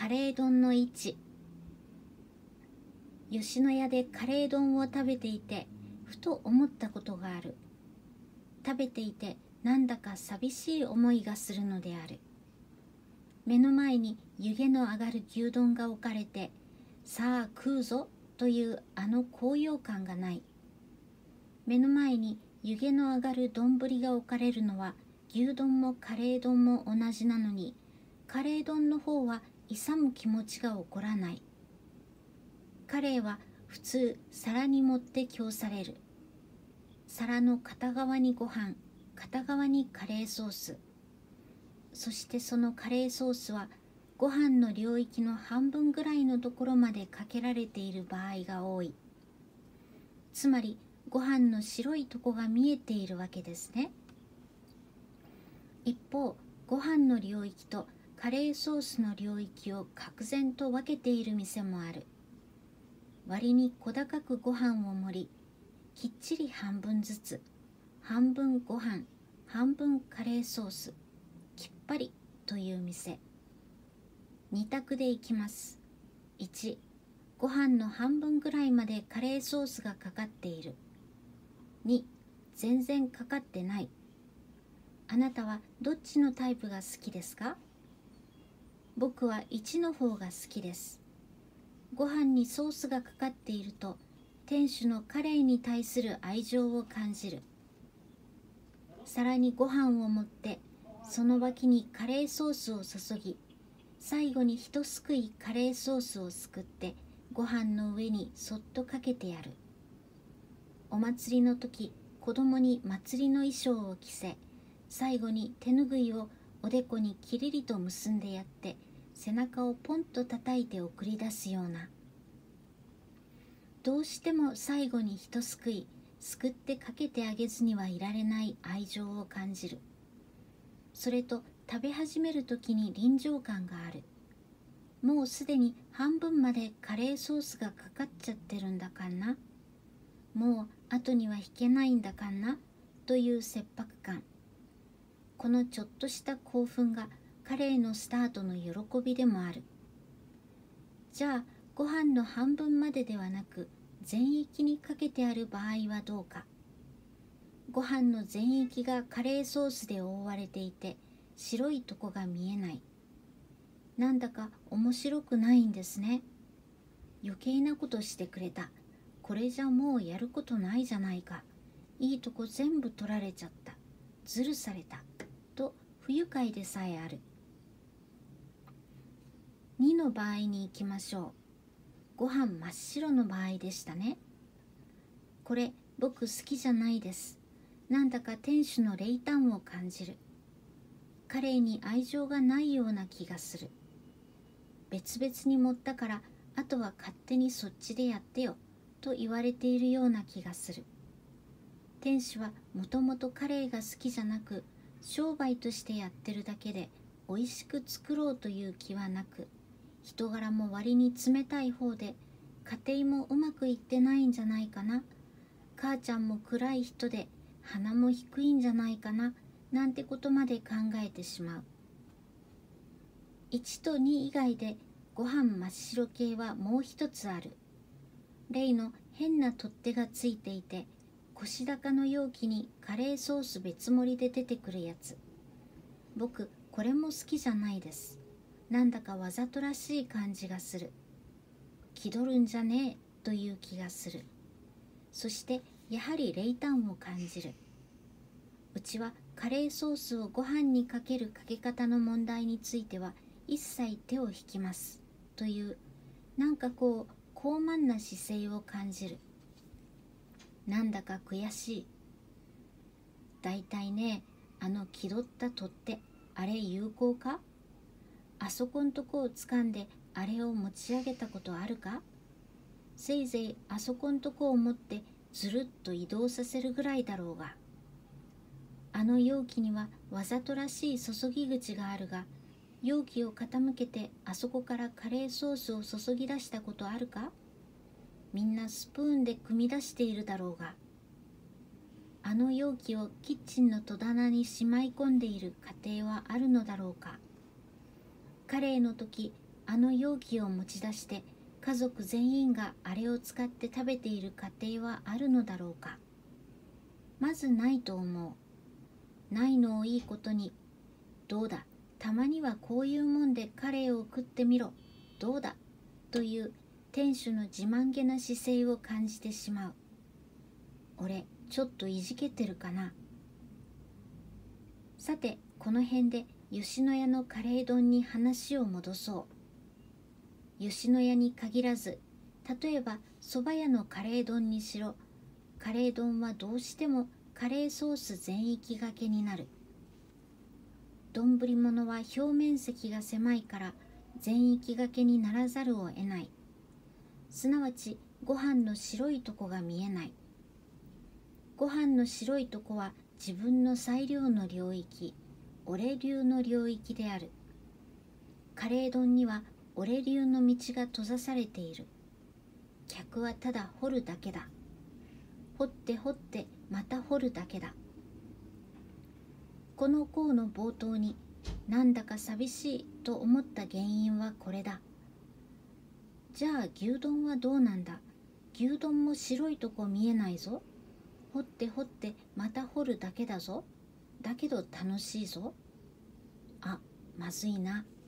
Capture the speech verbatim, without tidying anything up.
カレー丼の位置。吉野家でカレー丼を食べていてふと思ったことがある。食べていてなんだか寂しい思いがするのである。目の前に湯気の上がる牛丼が置かれて、さあ食うぞというあの高揚感がない。目の前に湯気の上がる丼が置かれるのは牛丼もカレー丼も同じなのに、カレー丼の方は勇む気持ちが起こらない。カレーは普通皿に盛って供される。皿の片側にご飯、片側にカレーソース。そしてそのカレーソースはご飯の領域の半分ぐらいのところまでかけられている場合が多い。つまりご飯の白いとこが見えているわけですね。一方、ご飯の領域とカレーソースの領域を隔然と分けている店もある。割に小高くご飯を盛り、きっちり半分ずつ、半分ご飯、半分カレーソース、きっぱりという店。に択でいきます。いち、ご飯の半分ぐらいまでカレーソースがかかっている。に、全然かかってない。あなたはどっちのタイプが好きですか？僕はいちの方が好きです。ご飯にソースがかかっていると、店主のカレーに対する愛情を感じる。皿にご飯を盛って、その脇にカレーソースを注ぎ、最後に一すくいカレーソースをすくってご飯の上にそっとかけてやる。お祭りの時、子供に祭りの衣装を着せ、最後に手ぬぐいをおでこにきりりと結んでやって、背中をポンと叩いて送り出すような。どうしても最後に一すくいすくってかけてあげずにはいられない愛情を感じる。それと食べ始めるときに臨場感がある。もうすでに半分までカレーソースがかかっちゃってるんだかんな。もう後には引けないんだかんなという切迫感。このちょっとした興奮がカレーのスタートの喜びでもある。じゃあご飯の半分までではなく全域にかけてある場合はどうか。ご飯の全域がカレーソースで覆われていて白いとこが見えない。なんだか面白くないんですね。余計なことしてくれた。これじゃもうやることないじゃないか。いいとこ全部取られちゃった。ずるされた。と不愉快でさえある。にの場合に行きましょう。ご飯真っ白の場合でしたね。これ僕好きじゃないです。なんだか店主の冷淡を感じる。カレーに愛情がないような気がする。別々に盛ったからあとは勝手にそっちでやってよと言われているような気がする。店主はもともとカレーが好きじゃなく商売としてやってるだけでおいしく作ろうという気はなく、人柄も割に冷たい方で家庭もうまくいってないんじゃないかな。母ちゃんも暗い人で鼻も低いんじゃないかななんてことまで考えてしまう。いちとに以外でご飯真っ白系はもう一つある。例の変な取っ手がついていて腰高の容器にカレーソース別盛りで出てくるやつ。僕これも好きじゃないです。なんだかわざとらしい感じがする。気取るんじゃねえという気がする。そしてやはり冷淡を感じる。うちはカレーソースをご飯にかけるかけ方の問題については一切手を引きますという、なんかこう高慢な姿勢を感じる。なんだか悔しい。だいたいね、あの気取った取っ手、あれ有効か？あそこんとこを掴んであれを持ち上げたことあるか？せいぜいあそこんとこを持ってずるっと移動させるぐらいだろうが。あの容器にはわざとらしい注ぎ口があるが、容器を傾けてあそこからカレーソースを注ぎ出したことあるか？みんなスプーンで汲み出しているだろうが。あの容器をキッチンの戸棚にしまい込んでいる家庭はあるのだろうか。カレーの時、 あの容器を持ち出して家族全員があれを使って食べている家庭はあるのだろうか。まずないと思う。ないのをいいことに、どうだ、たまにはこういうもんでカレーを食ってみろ、どうだ、という店主の自慢げな姿勢を感じてしまう。俺、ちょっといじけてるかな。さて、この辺で吉野家のカレー丼に話を戻そう。吉野家に限らず、例えば蕎麦屋のカレー丼にしろ、カレー丼はどうしてもカレーソース全域がけになる。丼物は表面積が狭いから全域がけにならざるを得ない。すなわちご飯の白いとこが見えない。ご飯の白いとこは自分の裁量の領域、俺流の領域である。カレー丼には俺流の道が閉ざされている。客はただ掘るだけだ。掘って掘ってまた掘るだけだ。この項の冒頭になんだか寂しいと思った原因はこれだ。じゃあ牛丼はどうなんだ。牛丼も白いとこ見えないぞ。掘って掘ってまた掘るだけだぞ。だけど楽しいぞ。あ、まずいな。